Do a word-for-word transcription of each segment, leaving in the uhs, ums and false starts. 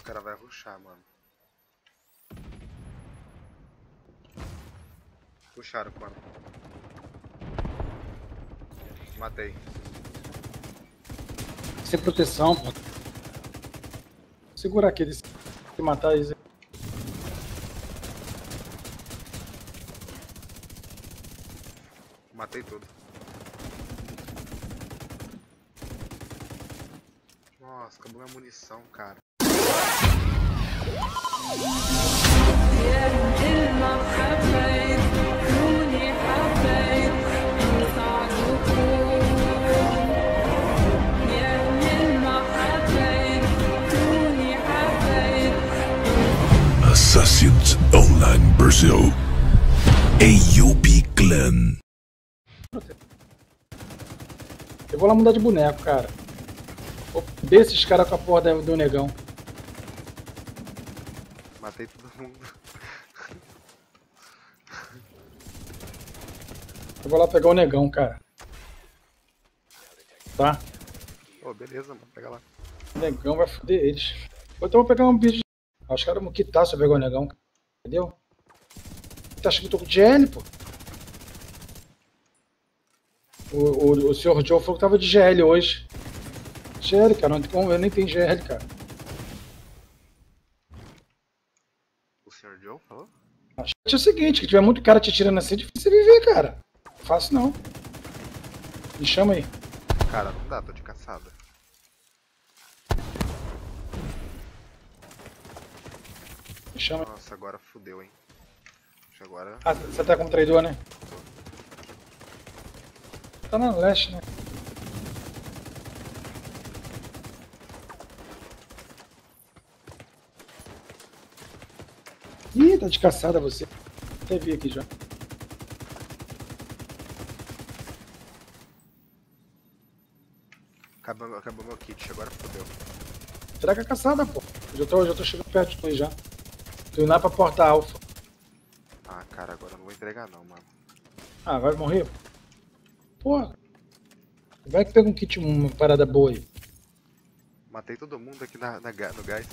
caras vão rushar, mano. Puxaram, mano. Matei. Sem proteção, pô. Segurar aqui, eles se matar eles. Matei tudo. Nossa, acabou minha munição, cara. Assassin's Online Brazil. A U B Clan. Eu vou lá mudar de boneco, cara. Vou desses caras com a porra do negão. Matei todo mundo. Eu vou lá pegar o negão, cara. Tá? Pô, oh, beleza, mano. Pega lá. O negão vai foder eles. Ou então eu vou pegar um bicho. Ah, os caras vão quitar se eu pegar o negão. Entendeu? Tá achando que eu tô com G L, pô? O, o, o senhor Joe falou que tava de G L hoje. G L, cara. Não tem como, eu nem tenho G L, cara. O senhor Joe falou? Acho que é o seguinte, que tiver muito cara te tirando assim, é difícil viver, cara. Não fácil não. Me chama aí. Cara, não dá, tô de caçada. Me chama. Nossa, agora fudeu, hein. Acho agora... Ah, você tá como traidor, né? Tá na leste, né? Ih, tá de caçada você. Até vi aqui já. Acabou, acabou meu kit, agora fudeu. Será que é caçada, pô? Eu já tô, já tô chegando perto de tu já. Tô indo lá pra porta alfa. Ah, cara, agora eu não vou entregar não, mano. Ah, vai morrer? Porra. Vai que pega um kit, uma parada boa aí. Matei todo mundo aqui na, na, no gás.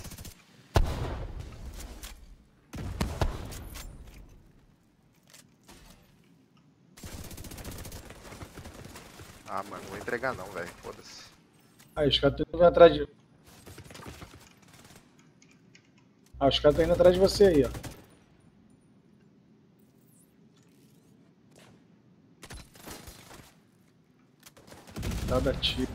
Ah, mano, não vou entregar não, velho. Foda-se. Aí, os caras estão indo atrás de... Ah, os caras estão indo atrás de você aí, ó. Dá tiro.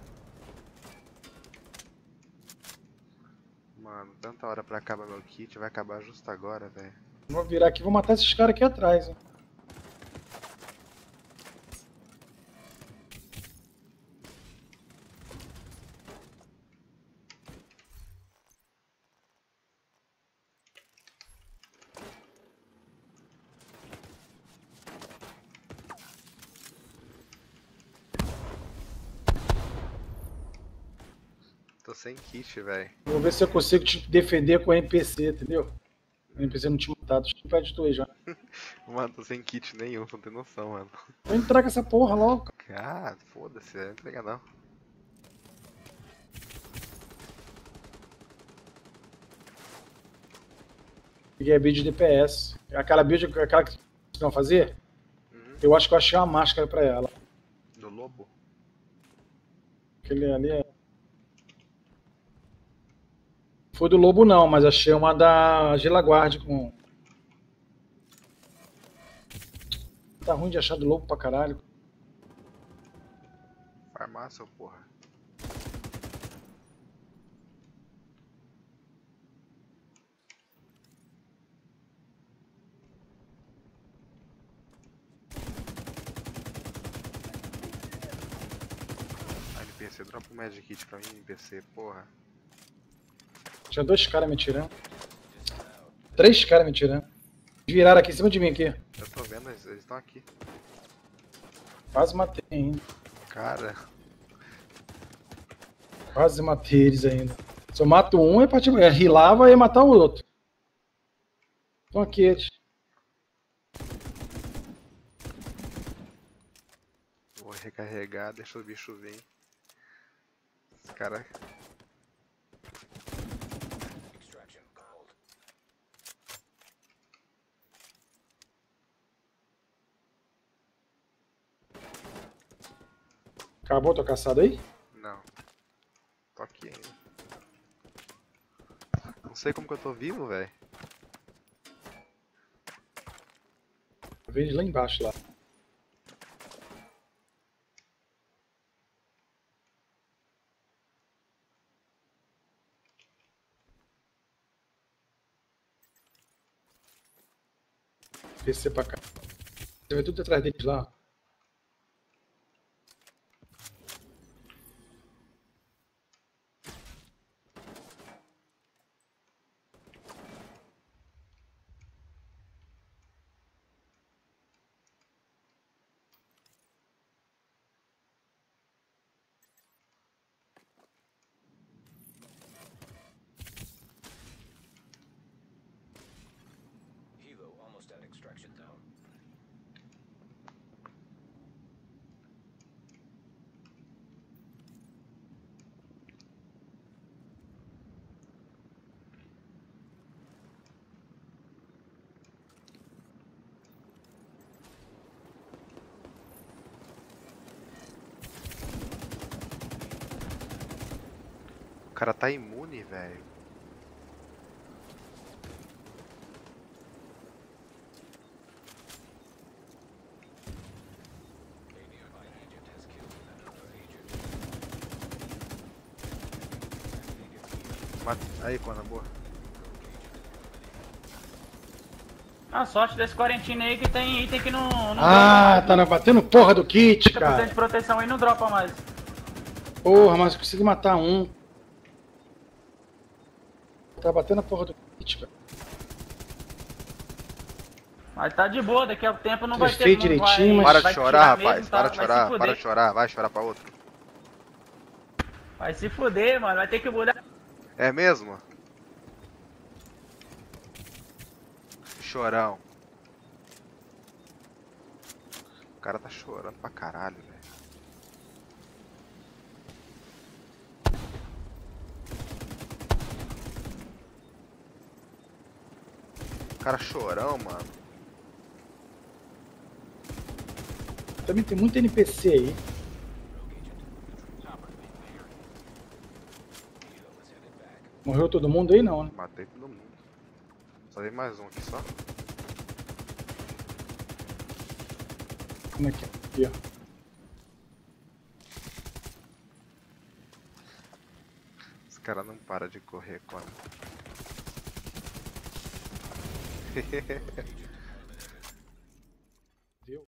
Mano, tanta hora pra acabar meu kit, vai acabar justo agora, velho. Vou virar aqui e vou matar esses caras aqui atrás, ó. Tô sem kit, velho. Vou ver se eu consigo te defender com o N P C, entendeu? O N P C não tinha matado, estou perto de tu aí já. Mano, tô sem kit nenhum, não tem noção, mano. Vou entrar com essa porra logo. Ah, foda-se, não vai entregar não. Peguei a build de D P S. Aquela build, aquela que vocês vão fazer, Uhum. eu acho que eu achei uma máscara pra ela. Do lobo? Aquele ali é... Foi do lobo não, mas achei uma da Gelaguard com... Tá ruim de achar do lobo pra caralho. Farmácia, porra. N P C, dropa um Magic Kit pra mim, N P C, porra. Tinha dois caras me tirando. Três caras me tirando. Viraram aqui em cima de mim aqui. Eu tô vendo, eles estão aqui. Quase matei ainda. Cara, Quase matei eles ainda. Se eu mato um, é pra tipo, é, rilava e ia matar o outro. Estão aqui eles. vou recarregar, deixa o bicho vir. Esse cara... Acabou a tua caçada aí? Não. Tô aqui ainda. Não sei como que eu tô vivo, velho. Eu vejo lá embaixo lá. Descer pra cá. Você vai tudo atrás deles lá. Hilo almost at extraction zone. O cara tá imune, velho. A nearby agent has killed another agent. Mata... Aí, Kona, boa. A sorte desse quarentinho aí que tem item que não, não Ah, dropa tá na, batendo porra do kit, mais. trinta por cento cara. de proteção aí não dropa mais. Porra, mas eu consegui matar um. Tá batendo a porra do kit, cara. Mas tá de boa, daqui a tempo não Vocês vai ter. fez Não direitinho, vai, mas- Para de vai chorar, tirar rapaz. mesmo, tá? Para de Vai chorar, se para de fuder. chorar. Vai chorar pra outro. Vai se fuder, mano. Vai ter que mudar. É mesmo? Chorão. O cara tá chorando pra caralho, velho. O cara chorão, mano. Também tem muito N P C aí. Morreu todo mundo aí não, né? Matei todo mundo. Só tem mais um aqui só. Como é que é? Aqui, ó. Esse cara não para de correr quando. Viu?